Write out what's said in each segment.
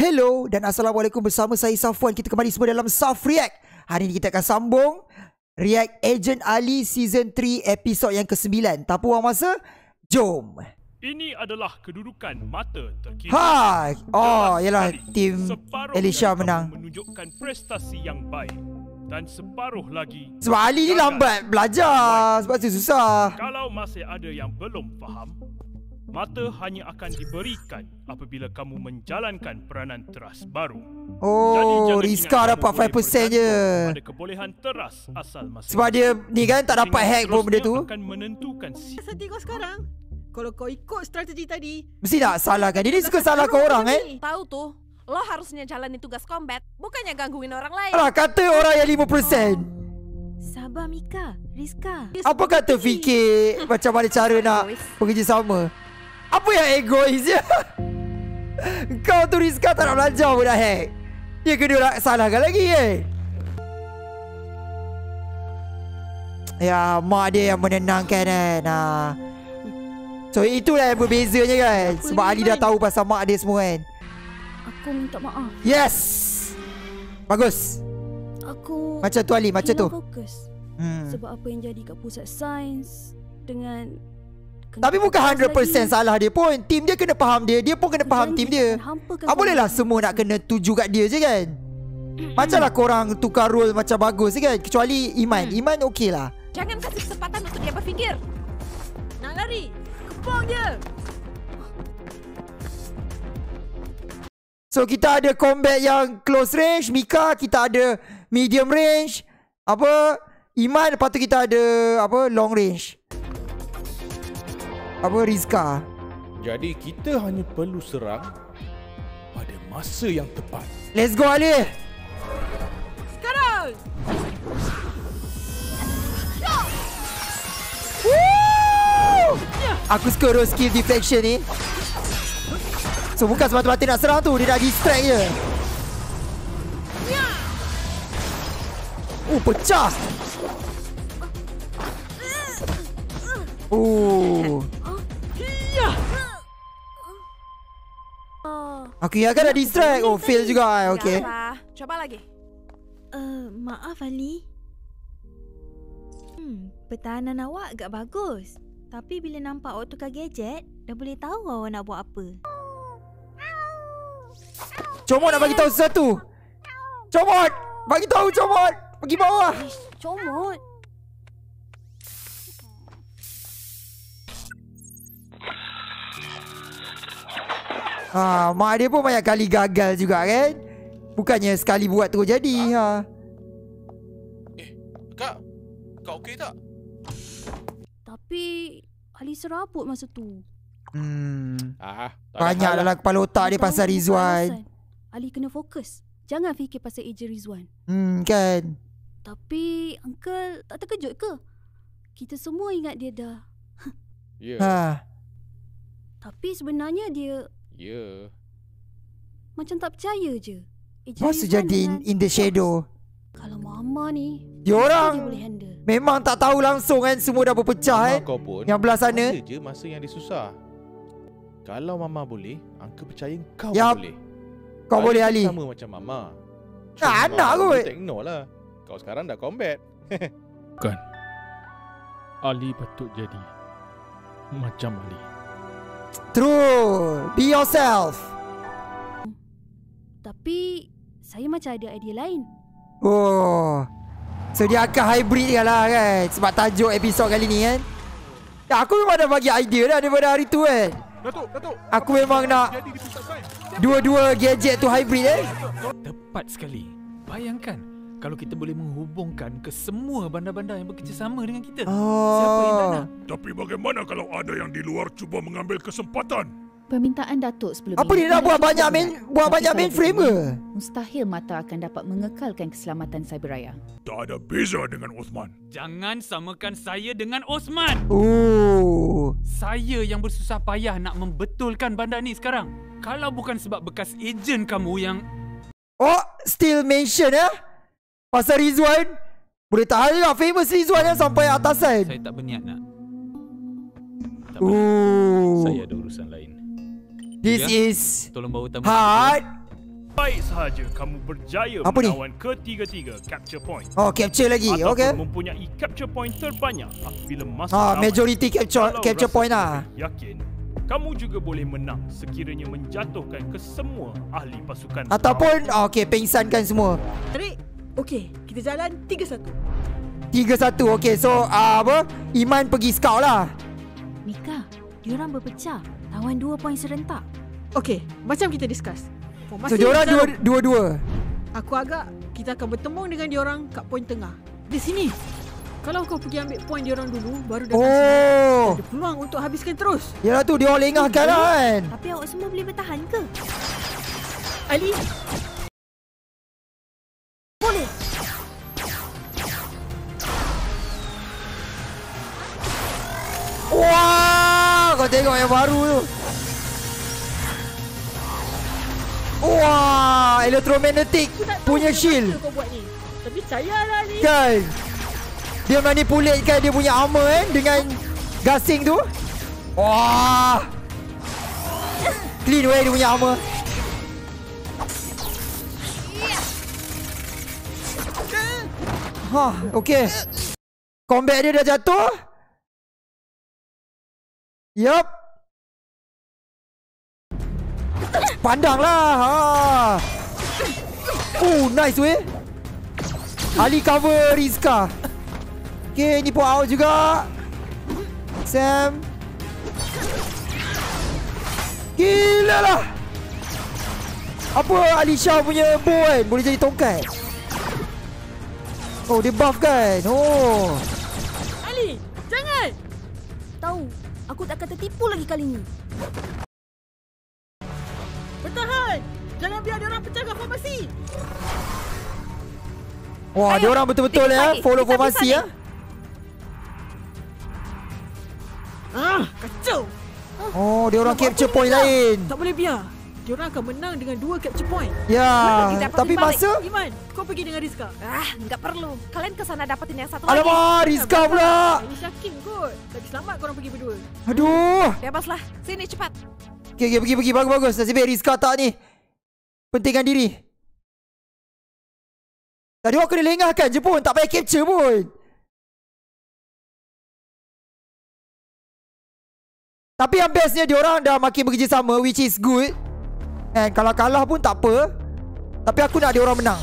Hello dan Assalamualaikum, bersama saya Safwan. Kita kembali semua dalam Saf React. Hari ini kita akan sambung React Agent Ali Season 3 episod yang ke-9. Tak buang masa, jom. Ini adalah kedudukan mata terkini. Hai. Oh, yalah, tim Elisha dari menang. kamu menunjukkan prestasi yang baik dan separuh lagi Sebab Ali ni lambat belajar, sebab tu susah. Kalau masih ada yang belum faham, mata hanya akan diberikan apabila kamu menjalankan peranan teras baru. Oh, Rizka dapat 5% je. Pada kebolehan teras asal masing-masing. Sebab dia ni kan tak dapat hack pun benda tu. Akan menentukan Sedih kau sekarang. Kalau kau ikut strategi tadi, Mesti tak salahkan. Dia ni suka salahkan orang Tahu tuh, lo harusnya jalani tugas combat, bukannya gangguin orang lain. Alah, kata orang yang 5%. Sabar Mika, Rizka. Apa kata fikir macam mana cara nak bekerjasama? Apa yang egois je? Kau tu Rizka tak nak belajar pun dah hack. Dia kena nak salahkan lagi Ya, mak dia yang menenangkan kan. So itulah yang berbezanya kan. Sebab Ali dah tahu pasal mak dia semua kan. Aku minta maaf. Yes. Bagus. Aku Macam tu Ali, macam tu. fokus. Sebab apa yang jadi kat pusat sains dengan Tapi bukan 100% salah dia pun. Tim dia kena faham dia. Dia pun kena faham tim dia. Bolehlah semua nak kena tuju kat dia je kan. Macam lah korang tukar role macam bagus je kan. Kecuali Iman. Iman okey lah. Jangan kasih kesempatan untuk dia berfikir. nak lari. Kepong dia. So kita ada combat yang close range. Mika kita ada medium range. Iman, lepas tu kita ada long range. Rizka. Jadi kita hanya perlu serang pada masa yang tepat. Let's go Ali. Sekarang. Woo! Aku suka roll skill deflection ni. So bukan semata-mata nak serang tu, dia nak distract je. Pecah. Aku ingatkan dah distract. Fail juga. Okay. Coba lagi. Maaf Ali. Pertahanan awak agak bagus. Tapi bila nampak awak tukar gadget, dah boleh tahu awak nak buat apa. Comot nak bagi tahu sesuatu. Comot. Bagi tahu Comot. Pergi bawah. Comot. Mak dia pun banyak kali gagal juga kan. Bukannya sekali buat terus jadi. Kak, kau okey tak? Tapi Ali serabut masa tu. Banyak dalam kepala otak dia Tahu pasal bukan Rizwan. alasan. Ali kena fokus. Jangan fikir pasal ejen Rizwan. Kan. Tapi Uncle tak terkejut ke? Kita semua ingat dia dah. Ya. Tapi sebenarnya dia Ya. macam tak percaya je. Masa jadi in the shadow. Kalau Mama ni, Dia orang dia boleh handle. memang tak tahu langsung kan. Semua dah berpecah kan. Mama kau pun Yang belah sana. ada je masa yang dia susah. Kalau Mama boleh, Uncle percaya kau Yap. boleh. Kau boleh Ali. Sama macam Mama. Anak kot. Kita ignore lah. Kau sekarang dah combat. Bukan. Ali patut jadi macam Ali. True. Be yourself. Tapi saya macam ada idea lain. So dia akan hybrid lah kan. Sebab tajuk episod kali ni kan. Aku memang dah bagi idea dah daripada hari tu kan. Datuk. Aku memang nak dua-dua gadget tu hybrid Tepat sekali. Bayangkan kalau kita boleh menghubungkan ke semua bandar-bandar yang bekerjasama dengan kita. Siapa yang tak nak? Tapi bagaimana kalau ada yang di luar cuba mengambil kesempatan? Permintaan Datuk sebelum Apa dia nak buat banyak mainframe ke? Mustahil Mata akan dapat mengekalkan keselamatan Cyberraya. Tak ada beza dengan Osman. Jangan samakan saya dengan Osman. Saya yang bersusah payah nak membetulkan bandar ni sekarang. Kalau bukan sebab bekas ejen kamu yang... Still mention pasal Rizwan. Boleh tahan lah famous Rizwan yang sampai atasan. Saya tak berniat nak. Tak Ooh. Saya ada urusan lain. This Ya? is Tolong bawa tamu. hard. baik sahaja kamu berjaya Apa ni? menawan ketiga-tiga capture point. Oh, capture lagi. Ataupun Okey. mempunyai capture point terbanyak apabila masa Majority capture point lah. Yakin, kamu juga boleh menang sekiranya menjatuhkan ke semua ahli pasukan. Ataupun okey, pengsankan semua. Tarik. Okey, kita jalan 3-1. 3-1. Okey, so apa? Iman pergi scout lah. Mika, diorang berpecah. Tawan 2 poin serentak. Okey, macam kita discuss. So diorang dua-dua. Aku agak kita akan bertemu dengan diorang kat poin tengah. Di sini. Kalau kau pergi ambil poin diorang dulu, baru datang sini. Ada peluang untuk habiskan terus. Yalah tu, dia orang lengahkan lah kan. Tapi awak semua boleh bertahan ke? Ali. Boleh. Wah, kau tengok yang baru tu. Wah, electromagnetic punya shield. Kau buat ni. Tapi percayalah ni. Kan. Dia manipulate dia punya armor kan dengan gasing tu. Wah. Clean way dia punya armor. Hah, okey. Combat dia dah jatuh. Yup. Pandanglah. Nice weh. Ali cover Rizka. Okay, ni pun out juga. Sam. Gila lah. Apa Alisha punya bow kan? Boleh jadi tongkat. Oh, dia buff kan? Oh. Ali, jangan. Tahu, aku tak akan tertipu lagi kali ni. Bertahan. Jangan biar diorang pecahkan formasi. Wah, dia orang betul-betul ya follow formasi ya. Kacau. Oh, dia orang capture point lain. Tak boleh biar. Diorang akan menang dengan 2 capture point. Ya, tapi masa Iman, kau pergi dengan Rizka. Enggak perlu. Kalian ke sana dapetin yang satu alamak, lagi. Rizka pula. Ini Syakim kot. Lagi selamat korang pergi berdua. Aduh. Bebaslah. Sini cepat. Okay, pergi. Bagus. Nasib baik Rizka tak ni. Pentingkan diri. Tadi orang kena lengahkan je pun. Tak payah capture pun. Tapi yang bestnya diorang dah makin bekerjasama, which is good. And kalau kalah pun tak apa. Tapi aku nak diorang menang.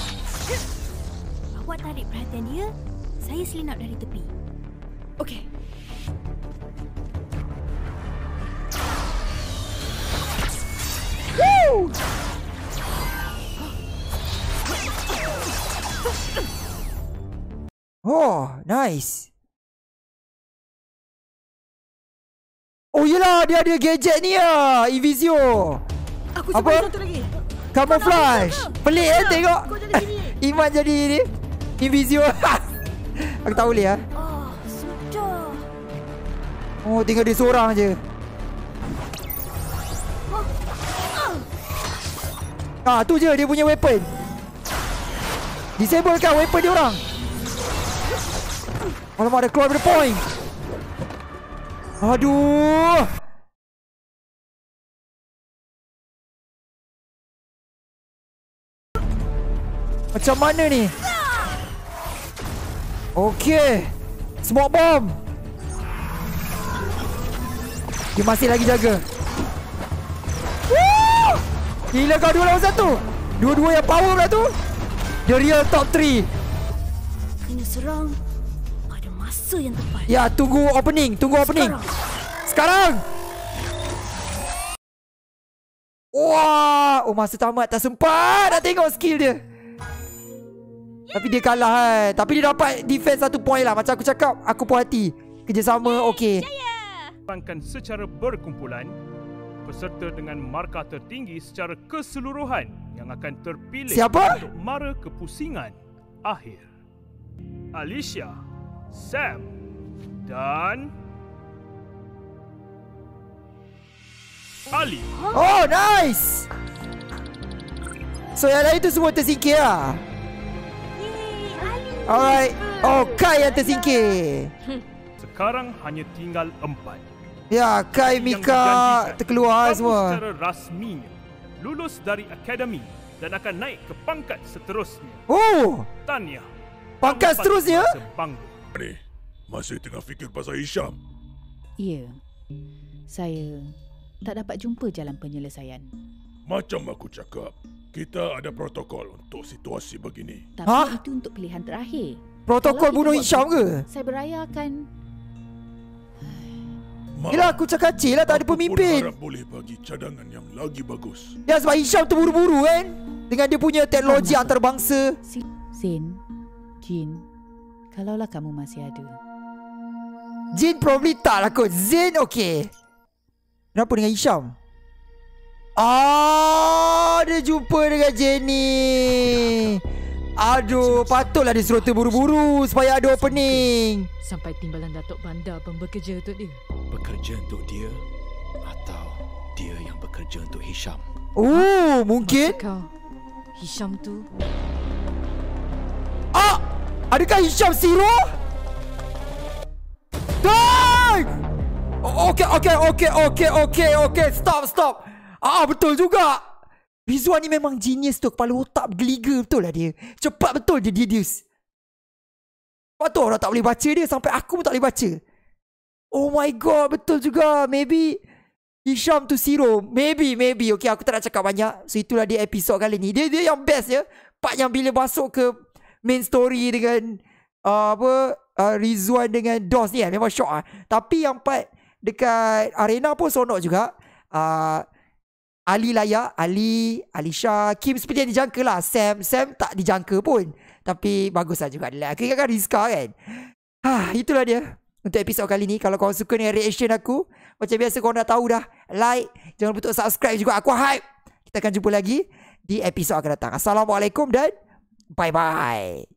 Awak tarik perhatian dia. Saya selinap dari tepi. Okey. Woo! Oh, nice. Oh yelah, dia ada gadget ni lah, Invisio. Aku cuba satu lagi. Camouflage. Pelik tengok. Kau jadi sini. Iman jadi ni Invisio. Aku tak boleh lah. Oh, sudah. Oh, tinggal dia seorang je. Tu je dia punya weapon. Disable kan weapon dia orang. Alamak, ada keluar dari point. Aduh. Macam mana ni? Okey. Smoke bomb. Dia masih lagi jaga. Woo! Gila kau 2 lawan 1. Dua-dua yang power pula tu. The real top 3. Kena serang. Ada masa yang tepat. Ya, tunggu opening. Sekarang. Wah, masa tamat tak sempat nak tengok skill dia. Tapi dia kalah kan. Tapi dia dapat defense 1 point lah. Macam aku cakap, aku puas hati. Kerjasama okey. Akan secara berkumpulan peserta dengan markah tertinggi secara keseluruhan yang akan terpilih Siapa? untuk mara kepusingan akhir. Alisha, Sam dan Ali. Oh, nice. So yang lain tu semua tersingkir lah. Alright. Oh, Kai yang tersingkir. Sekarang hanya tinggal 4. Ya, Kai, Mika terkeluar semua. Secara rasminya lulus dari akademi dan akan naik ke pangkat seterusnya. Oh, Tahniah. pangkat Kamu patut seterusnya? merasa bangga. Ni, masih tengah fikir pasal Hisham. Ya, saya tak dapat jumpa jalan penyelesaian. Macam aku cakap, kita ada protokol untuk situasi begini. Tapi itu untuk pilihan terakhir. Protokol Kalau bunuh kita buat Hisham ke? Saya beraya akan... Yelah, aku cakap kecil lah, tak ada Aku pun pemimpin. harap boleh bagi cadangan yang lagi bagus. Ya, sebab Hisham terburu-buru kan, dengan dia punya teknologi antarabangsa. Zain, Jin, kalaulah kamu masih ada. Jin probably tak lah kot. Zain okey. Kenapa dengan Hisham? Dia jumpa dengan Jenny. Aduh, patutlah dia suruh terburu-buru supaya ada opening. Sampai timbalan Datuk Bandar pun bekerja untuk dia. Bekerja untuk dia atau dia yang bekerja untuk Hisham? Oh, mungkin. Maksud kau, Hisham tu... Adakah Hisham Zero? Dang! Okay. Stop. Betul juga. Rizwan ni memang genius tu. Kepala otak bergeliga betul lah dia. Cepat betul dia deduce. Lepas tu orang tak boleh baca dia. Sampai aku pun tak boleh baca. Oh my god, betul juga. Maybe Hisham tu Zero. Maybe. Okay, aku tak nak cakap banyak. So itulah dia episod kali ni. Dia yang best ya. Part yang bila masuk ke main story dengan Rizwan dengan DOS ni kan, memang syok lah. Tapi yang part dekat arena pun sonok juga. Ali layak, Alisha, Kim seperti yang dijangka lah. Sam tak dijangka pun. Tapi bagus lah juga. Kira kan Rizka kan. Itulah dia untuk episod kali ni. Kalau korang suka dengan reaction aku, macam biasa korang dah tahu dah. Like, jangan lupa untuk subscribe juga. Aku hype. Kita akan jumpa lagi di episod akan datang. Assalamualaikum dan bye-bye.